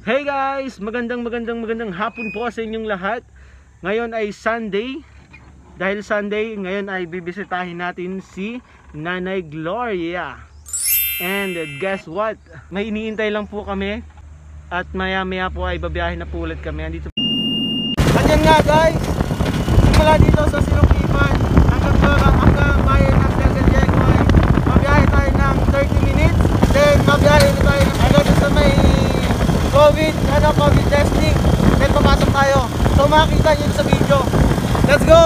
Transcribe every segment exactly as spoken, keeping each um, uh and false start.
Hey guys! Magandang magandang magandang hapon po sa inyong lahat. Ngayon ay Sunday. Dahil Sunday, ngayon ay bibisitahin natin si Nanay Gloria. And guess what? May iniintay lang po kami. At maya maya po ay babiyahin na po ulit kami. Andito. Andyan nga guys! Simula dito sa Sinukipan hanggang hanggang hanggang bayan ng Cagayan ay mabiyahe tayo ng thirty minutes. Then mabiyahe tayo agad sa may COVID, ano, COVID testing. Then papasok tayo. So makikita nyo sa video. Let's go!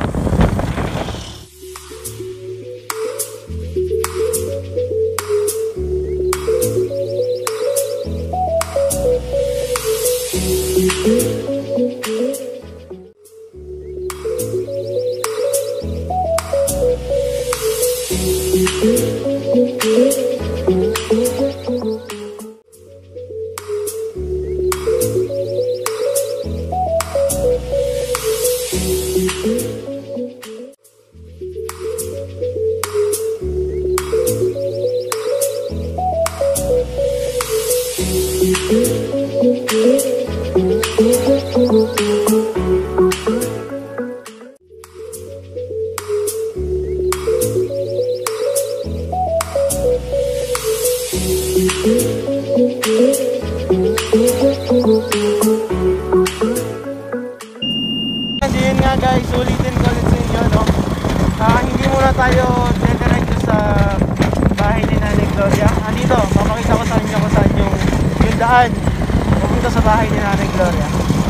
Yun nga guys, ulitin ko ulit sa inyo, no? Uh, hindi muna tayo diretso sa bahay ni Nanay Gloria. Andito, papakita ko sa inyo kung saan yung, yung daan papunta sa bahay ni Nanay Gloria.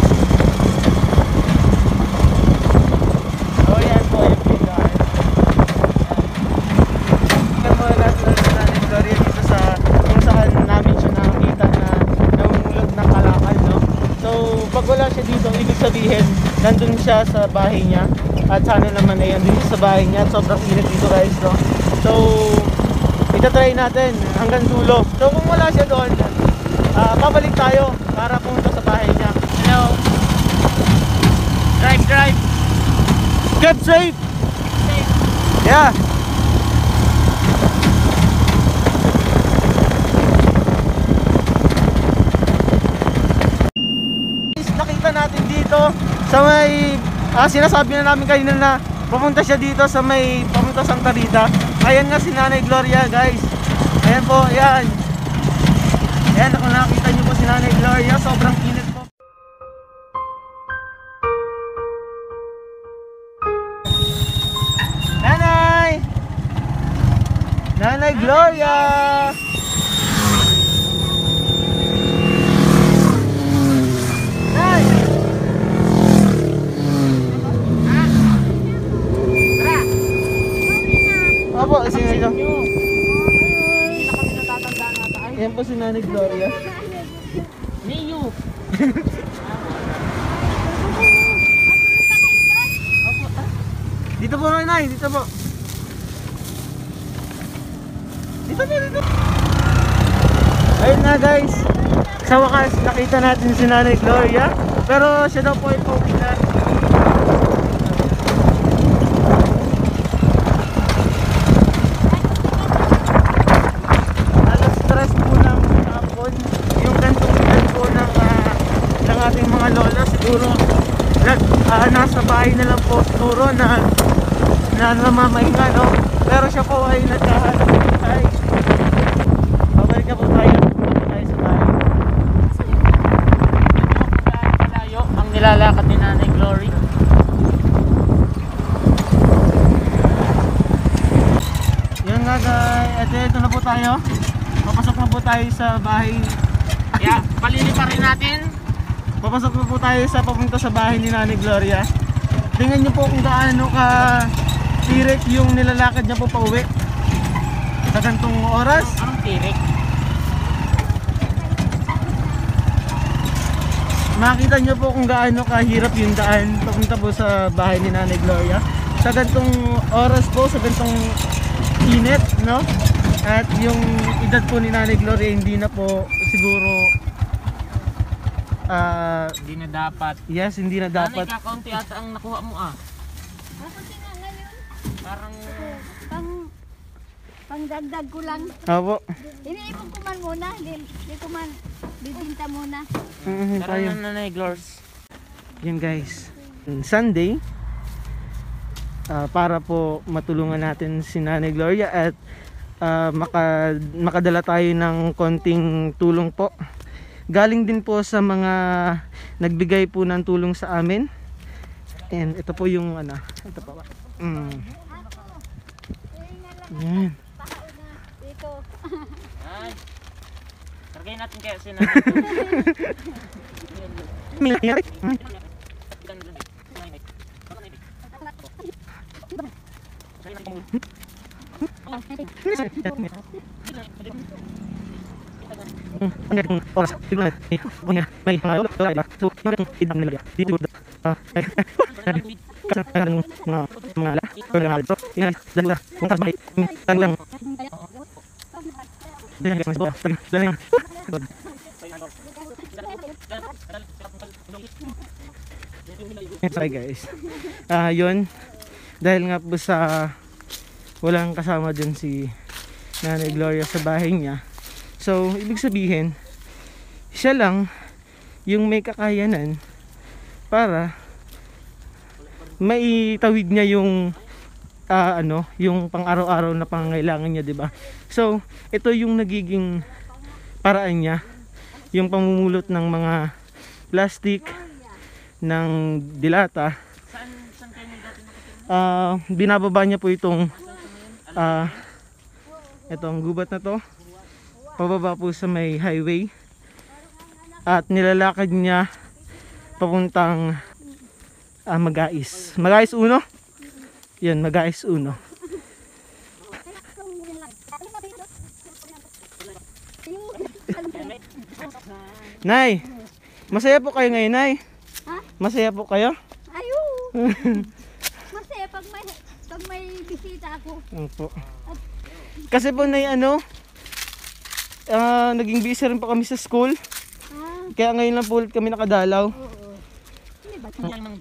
So yan po yung daan. Tingnan mo natin si Nanay Gloria dito sa kung saan namin siya nakakita na namumulot ng kalakal, no? So pag wala siya dito, ibig sabihin nandun siya sa bahay niya. At sana naman ay andun siya sa bahay niya. At sobrang init dito guys, no? So itatry natin hanggang dulo. So kung wala siya doon, uh, pabalik tayo para pumunta sa bahay niya. Hello. Drive, drive. Get safe. Safe. Yeah. Nakita natin dito sa may ah, sinasabi na namin kanina na pumunta siya dito sa may pamunta Santa Rita. Ayan nga si Nanay Gloria guys. Ayan po, ayan. Ayan, kung nakita niyo po si Nanay Gloria, sobrang init po. Nanay! Nanay Gloria! Opo, sino ito? Ayan po si Nanay Gloria. Niyo! Dito po Nanay, dito po. Dito po, dito. Ayun na guys. Sa wakas, nakita natin si Nanay Gloria. Pero siya daw po ay pauwi na. Ating mga lola siguro nag, uh, nasa bahay na lang po siguro na na namamahinga, no? Pero siya po ay nagkahanap ay babalik na po tayo tayo sa bahay. Malayo ang nilalakad ni Nanay Glory. Yun nga guys, ito, ito na po tayo. Papasok na po tayo sa bahay. Yeah, palili pa rin natin. Papasok na po tayo sa papunta sa bahay ni Nanay Gloria. Tingnan niyo po kung gaano ka tirik yung nilalakad niya po pauwi sa gantong oras. Anong tirik? Makita niyo po kung gaano kahirap yung daan papunta po sa bahay ni Nanay Gloria sa gantong oras po, sa gantong init, no? At yung edad po ni Nanay Gloria hindi na po siguro Uh, hindi na dapat. Yes, hindi na dapat. Nanay, kakaunti ata ang nakuha mo ah. Kasi nga ngayon, Parang pang Pangdagdag ko lang. Opo. Iniipon ko man muna. Di, di ko man bibinta muna. Mm, Tara tayo. na, Nanay Glors. Yan guys. Sunday. ah, para po matulungan natin si Nanay Gloria at ah, maka, makadala tayo ng konting tulong po. Galing din po sa mga nagbigay po ng tulong sa amin. And ito po yung ano. Ito po. Mm. Yan. Dito. Ay. Kargayin natin kaya si Nanay. May nangyari? Ang galing ng oras. Tignan natin. Eh, kung nga, may mga ulo, wala iba. So, yung galing idam nila. Dito, ah, ay, kasi ang galing mga, mga ala, or mga ala. So, yun nga, dahil lang, kung kas bahay, dahil lang, dahil lang, dahil lang, sorry guys. Ah, yun. Dahil nga po sa walang kasama dun si Nanay Gloria sa bahay niya. So, ibig sabihin, siya lang yung may kakayanan para maitawid niya yung ah, ano, yung pang-araw-araw na pangangailangan niya, 'di ba? So, ito yung nagiging paraan niya, yung pamumulot ng mga plastic, ng dilata. Saan, saan kayo may dati nakatira? Ah, binababa niya po itong ah, itong gubat na to pababa po sa may highway at nilalakad niya papuntang ah, Magais. Magais uno? Yan, Magais uno. Nay, masaya po kayo ngayon, Nay? Ha? Masaya po kayo? Ayun. Masaya pag may, pag may bisita ako. Opo. Kasi po na ano, ah, naging busy rin pa kami sa school. Ah, Kaya ngayon lang po ulit kami nakadalaw. oo. Hindi ba? Yan mang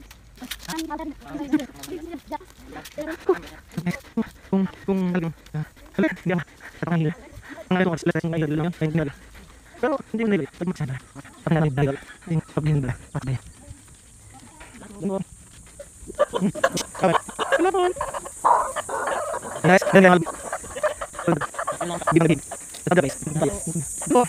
Kung, kung, hala, hindi ako, katang hila. Ang ngayon ko, sila yung ngayon lang yun, ngayon nila. Pero hindi mo nila, pag magsada. Pag nalang dagal, yung pagbihin nila, patay. Ano po? Nice, dali ang bibagin. Ito guys. Ito.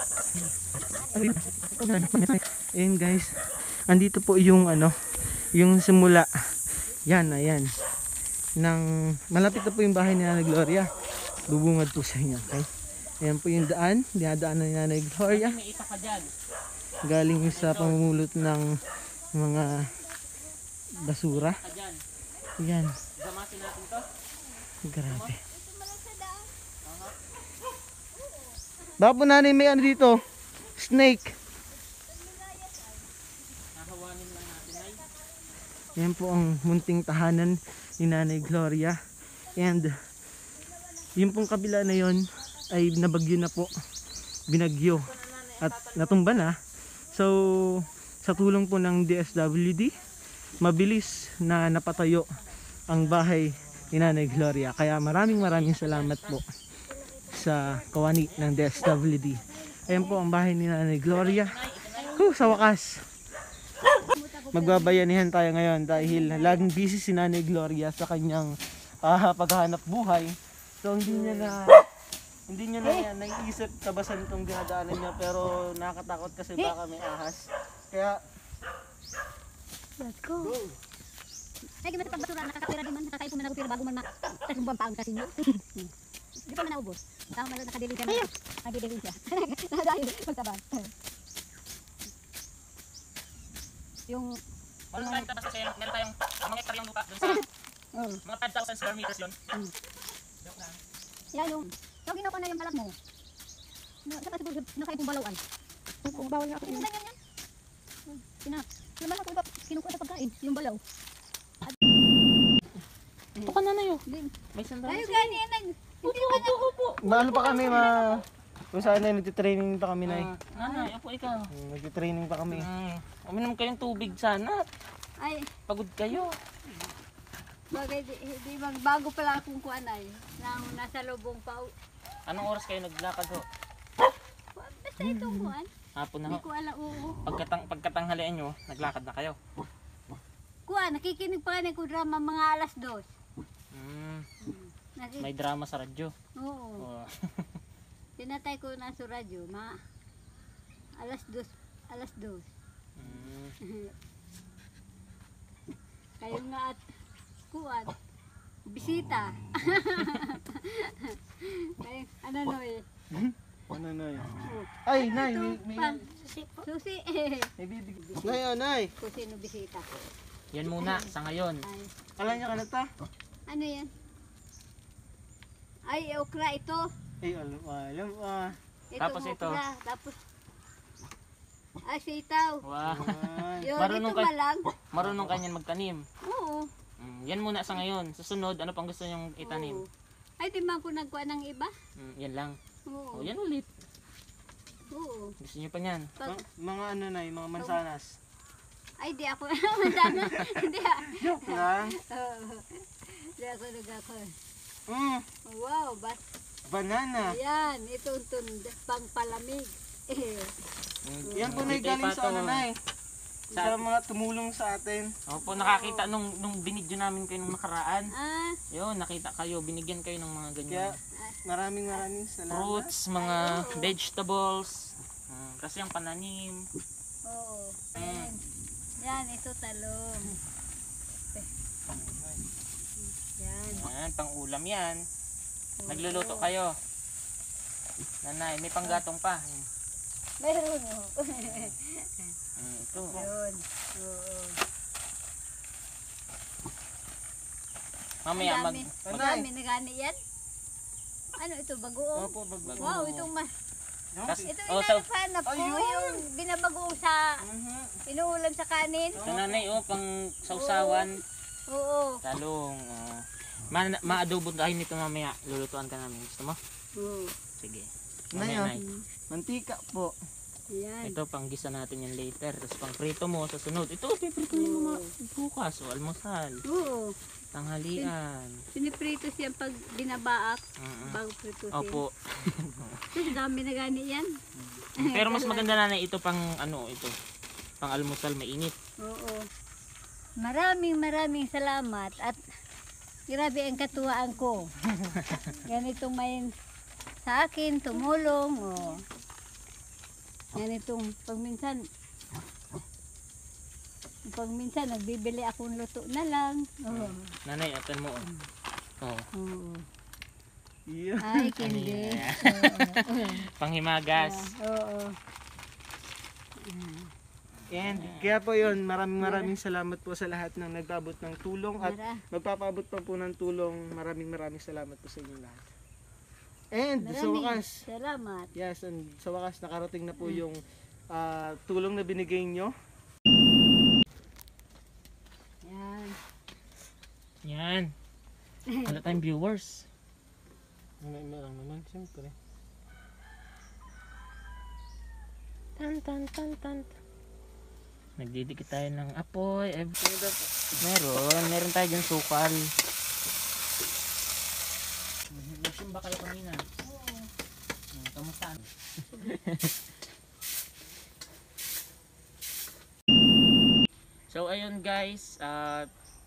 Ayun guys. Andito po yung ano, yung simula. Yan, ayan. Nang malapit na po yung bahay ni Nanay Gloria. Bubungad po sa inyo, okay? Ayan po yung daan, dinadaanan ni Nanay Gloria. may isa ka dyan. Galing sa pamumulot ng mga basura. Ka dyan. Yan, Gamasin natin to. grabe. Baka po nanay may ano dito, snake. Nahawanin lang natin ay. Yan po ang munting tahanan ni Nanay Gloria. And yung pong kabila na yon ay nabagyo na po. Binagyo. At natumba na. So sa tulong po ng D S W D, mabilis na napatayo ang bahay ni Nanay Gloria. Kaya maraming maraming salamat po sa kawani ng D S W D. Ayan po ang bahay ni Nanay Gloria. Huh, sa wakas. Magbabayanihan tayo ngayon dahil laging busy si Nanay Gloria sa kanyang ah, paghahanap buhay. So hindi niya na hindi niya na yan naiisip tabasan itong dinadaanan niya, pero nakakatakot kasi baka may ahas. Kaya Let's go. Ay, gimana pag basura, nakakapira din man, nakakaipon na nakapira bago man na tagumbang paong kasi nyo. Di pa man naubos. Tama man nakadili ka na. Nakadili siya. Dahil magtabang. Yung Walang time tapos kasi meron tayong mga hectare yung lupa dun sa oh, mga five thousand square meters yun. yan yung yung ginawa ko na yung balat mo. No, sa siguro nakaipong balawan. Kung bawal nga ako. Yan yan yan. Sina, naman ako ba kinukuha sa pagkain, yung balaw. Ito ka na na yun. Din. May sandali. Ayo gani yan. Hindi ko na upo. maano pa kami ma kung saan na nagtitraining pa kami na eh. Nanay, ako ikaw. Nagtitraining pa kami. Mm. Uminom kayong tubig sana. Ay, Pagod kayo. Bagay, di, di magbago pala akong kuan ay. Nang nasa lubong pa. Anong oras kayo naglakad ho? Basta ito kuan. Hapon na Hindi ho. ko alam, oo. Pagkatang, pagkatanghalian nyo, naglakad na kayo. Kuan, nakikinig pa rin ko drama mga alas dos. Mm, Nakik- may drama sa radyo. Oo. Oh. Tinatay ko na sa radyo, ma. Alas dos, alas dos. Mm, Kayo nga at kuan. Bisita. Kayo, ano no eh. Ano nay? Oh. Ay, nay, Ito, may, may, pan, susi. may bibig. Nay, oh, nay. Susi no bisita. yan muna sa ngayon. Ay, Alam niya ka na ta? ano yan? Ay, okra ito. Ay, alam, alam, ah. Ito Tapos okra. ito. Tapos, ay, sitaw. Wow. Ay. Yun, Marunong ito ka- malang. Marunong kanyan magtanim. Oo. Mm, yan muna sa ngayon. Susunod, ano pang gusto nyong itanim? Oo. Ay, di man ko nagkuha ng iba. Mm, yan lang. Oo. O yan ulit. Oo. Gusto nyo pa yan. Pag, Ma- mga ano nay, mga mansanas. ay, di ako sana. Hindi ah. Joke lang. Oo. Di ako nagako. Mm, Wow, bas. banana. Ayan, ito itong pang palamig. Eh, Mm, Yan po mm, nay ito galing pa sa to. ano nay. Sa Sa- mga tumulong sa atin. Opo, nakakita nung, nung binidyo namin kayo nung nakaraan. ah, Yun, nakita kayo, binigyan kayo ng mga Kaya ganyan. maraming maraming salamat. Fruits, mga Oo. vegetables. Mm, kasi ang pananim. oo. Mm. Ayan. Yan, ito talong. Yan. Yan, pang ulam yan. Nagluluto kayo. Nanay, may panggatong pa. Meron oh. Mm, ito. Yun. Oo. Mamaya Ang mag... dami. mag Ang dami na gani yan. Ano ito, bagoong? Opo, bag- Wow, itong ma... tas, Ito oh, sa, inahanap ko, Ayun. yung binabagoong sa Mhm. inuulam sa kanin. sa nanay, oh, pang sausawan. Oo. Talong. Oh. Ma ma-adobo tayo nito mamaya. Lulutuan ka namin. Gusto mo? Oo. Sige. Nay, Mamaya, oh. nay. Mantika po. Yan. Ito, pang gisa natin yan later. Tapos pang prito mo sa sunod. Ito, piprito mo mga bukas o almusal. Oo. Tanghalian. Piniprito siya pag binabaak. Mm-mm. Bago prito siya. Opo. Kasi dami na gani yan. Pero mas maganda na ito pang ano ito. Pang almusal mainit. Oo. Maraming maraming salamat at grabe ang katuwaan ko. Ganitong may sa akin tumulong. Oh. Ganitong pag minsan pag minsan nagbibili akong luto na lang. Oo. Nanay, atan mo. Oh. Oh. Oo. Yeah. Ay, kindi. Panghimagas. Oo. And kaya po yun, maraming maraming salamat po sa lahat ng nagpaabot ng tulong at Mara. magpapaabot pa po ng tulong. Maraming maraming salamat po sa inyo lahat. And sa Maraming wakas, salamat. yes, and sa wakas nakarating na po yung ah, tulong na binigay nyo. Yan. Yan. Wala tayong viewers. May marang naman, siyempre. Tan tan tan tan. Nagdidikit tayo ng apoy. Eh, meron, meron tayo dyan sukal. Nagsimba kayo kanina. Oo. Hmm, kamusta? So ayun guys, at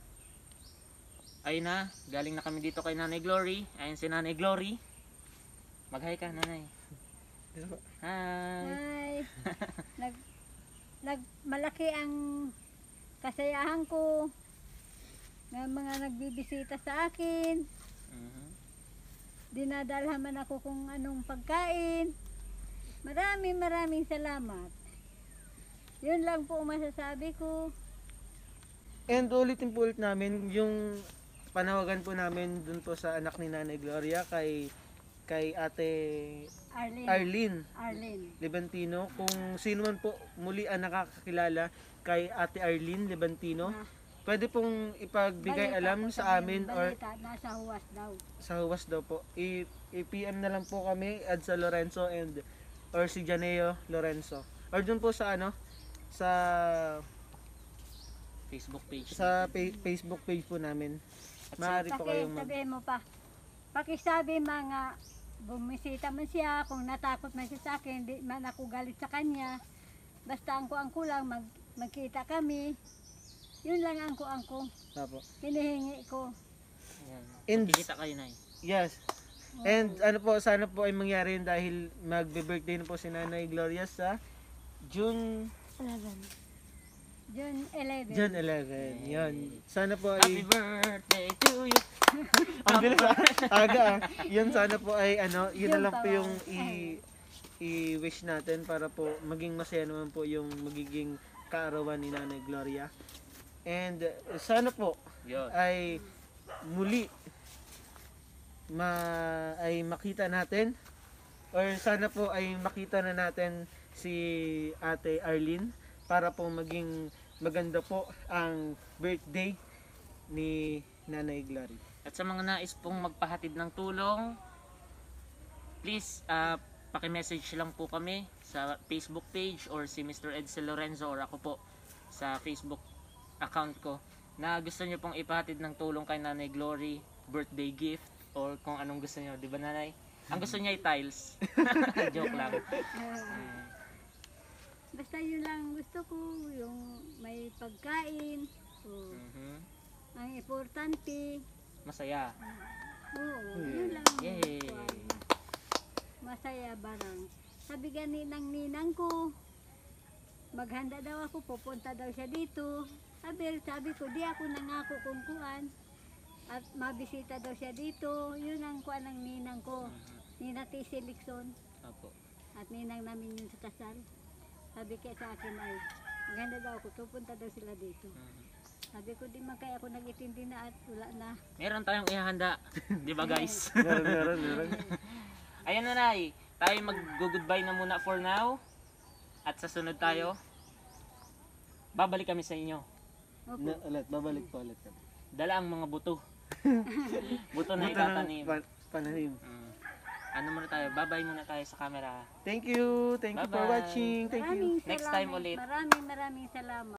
ayun na, galing na kami dito kay Nanay Glory. Ayun si Nanay Glory. Mag-hi ka, Nanay. Hi. Hi. nag nag malaki ang kasayahan ko ng mga nagbibisita sa akin. Mhm. Dinadalhan man ako kung anong pagkain. Maraming maraming salamat. Yun lang po ang masasabi ko. And ulitin po ulit namin yung panawagan po namin dun po sa anak ni Nanay Gloria kay kay Ate Arlene. Arlene Arlene. Levantino. Kung sino man po muli ang nakakakilala kay Ate Arlene Levantino, Na, pwede pong ipagbigay balita alam po sa sabihin, amin or balita, nasa huwas daw. sa huwas daw po. I- I-P M na lang po kami, Adsa Lorenzo and or si Janeo Lorenzo. Or dun po sa ano, sa Facebook page. sa pa- Facebook page po namin. maaari po Paki, kayong mag... sabihin mo pa. Pakisabi mga bumisita man siya, kung natakot man siya sa akin, di man ako galit sa kanya. Basta angko-angko lang, mag, magkita kami. Yun lang angko-angko. Apo. Hinihingi ko. Ayan. And- Magkikita kayo, Nay. Yes. And ano po, sana po ay mangyari yun dahil magbe-birthday na po si Nanay Gloria sa June June eleven. June eleven. Yun. Sana po Happy ay birthday to you. ang bilis ah. Aga ah. Yun sana po ay ano, yun na Yung lang po pa- yung i i-wish natin para po maging masaya naman po yung magiging kaarawan ni Nanay Gloria. And uh, sana po Yun. ay muli ma ay makita natin or sana po ay makita na natin si Ate Arlene para po maging maganda po ang birthday ni Nanay Glory. At sa mga nais pong magpahatid ng tulong, please uh, paki-message lang po kami sa Facebook page or si Mister Edsel Lorenzo or ako po sa Facebook account ko na gusto niyo pong ipahatid ng tulong kay Nanay Glory, birthday gift or kung anong gusto niyo, 'di ba Nanay? Ang gusto niya ay tiles. Joke lang. Ah, basta yun lang gusto ko, yung may pagkain. Oo. Mhm. Ang importante. Masaya. Oo, yun lang. Yay. Kuwan. Masaya barang. Sabi gani ng ninang ko, maghanda daw ako, pupunta daw siya dito. Sabi, sabi ko, di ako nangako kung kuan. At mabisita daw siya dito. Yun ang kuan ng ninang ko. Nina T. Silikson. Opo. At ninang namin yun sa kasal. Sabi kaya sa akin ay, maghanda daw ako, pupunta daw sila dito. Mhm. Sabi ko, di man kaya ako nag-itindi na at wala na. Meron tayong ihahanda, 'di ba guys? Meron, meron, meron. Ayan na Nay, tayo mag-goodbye na muna for now. At sa sunod tayo, babalik kami sa inyo. Opo. Na, ulit, babalik po ulit kami. Dala ang mga buto. Buto na Buto ng itatanim. pa- pananim. Mm. Ano muna tayo, bye-bye muna tayo sa camera. Thank you. Thank you for Bye-bye. watching. Thank you. Maraming Next salamat. time ulit. Maraming maraming salamat.